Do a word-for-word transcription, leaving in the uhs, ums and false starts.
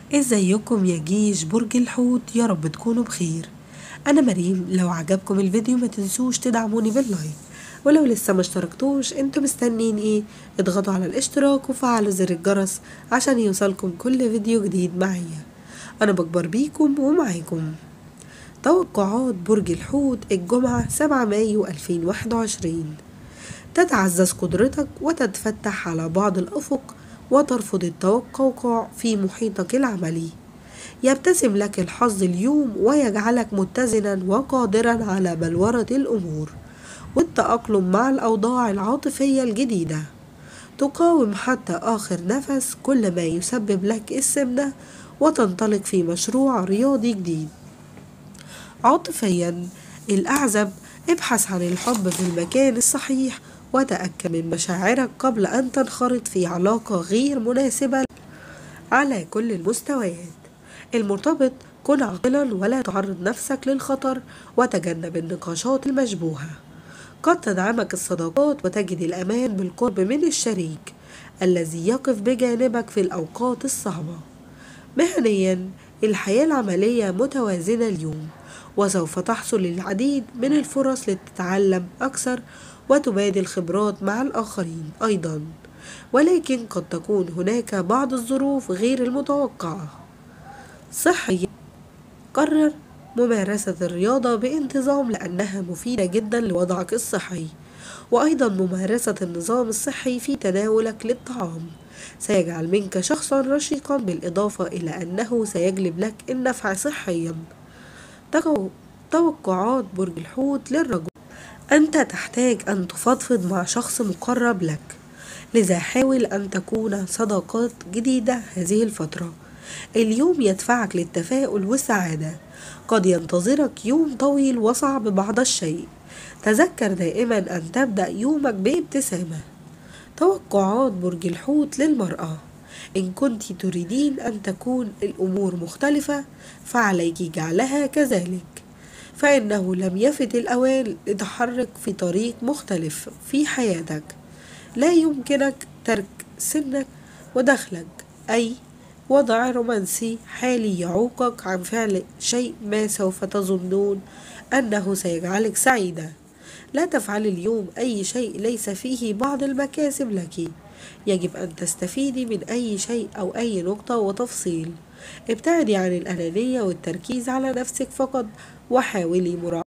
ازيكم يا جيش برج الحوت؟ يا رب تكونوا بخير. انا مريم. لو عجبكم الفيديو ما تنسوش تدعموني باللايك، ولو لسه ما اشتركتوش انتوا مستنين ايه؟ اضغطوا على الاشتراك وفعلوا زر الجرس عشان يوصلكم كل فيديو جديد معايا. انا بكبر بيكم ومعاكم. توقعات برج الحوت الجمعة سبعة مايو ألفين وواحد وعشرين. تتعزز قدرتك وتتفتح على بعض الأفق، وترفض التوقع في محيطك العملي. يبتسم لك الحظ اليوم ويجعلك متزنا وقادرا على بلورة الأمور والتأقلم مع الأوضاع العاطفية الجديدة. تقاوم حتى آخر نفس كل ما يسبب لك السمنة، وتنطلق في مشروع رياضي جديد. عاطفيا الأعزب، ابحث عن الحب في المكان الصحيح، وتأكد من مشاعرك قبل أن تنخرط في علاقة غير مناسبة على كل المستويات. المرتبط، كن عاقلا ولا تعرض نفسك للخطر، وتجنب النقاشات المشبوهة. قد تدعمك الصداقات وتجد الأمان بالقرب من الشريك الذي يقف بجانبك في الأوقات الصعبة. مهنيا الحياة العملية متوازنة اليوم، وسوف تحصل العديد من الفرص لتتعلم أكثر وتبادل خبرات مع الآخرين أيضا، ولكن قد تكون هناك بعض الظروف غير المتوقعة. صحيا قرر ممارسة الرياضة بانتظام لأنها مفيدة جدا لوضعك الصحي، وأيضا ممارسة النظام الصحي في تناولك للطعام سيجعل منك شخصا رشيقا، بالإضافة إلى أنه سيجلب لك النفع صحيا. توقعات برج الحوت للرجل. أنت تحتاج أن تفضفض مع شخص مقرب لك، لذا حاول أن تكون صداقات جديدة هذه الفترة. اليوم يدفعك للتفاؤل والسعادة. قد ينتظرك يوم طويل وصعب بعض الشيء. تذكر دائما أن تبدأ يومك بابتسامة. توقعات برج الحوت للمرأة. إن كنت تريدين أن تكون الأمور مختلفة فعليك جعلها كذلك، فإنه لم يفت الأوان لتحرك في طريق مختلف في حياتك. لا يمكنك ترك سنك ودخلك أي وضع رومانسي حالي يعوقك عن فعل شيء ما سوف تظنون أنه سيجعلك سعيدة. لا تفعل اليوم أي شيء ليس فيه بعض المكاسب لك. يجب أن تستفيدي من أي شيء أو أي نقطة وتفصيل. ابتعدي عن الأنانية والتركيز على نفسك فقط، وحاولي مراعاة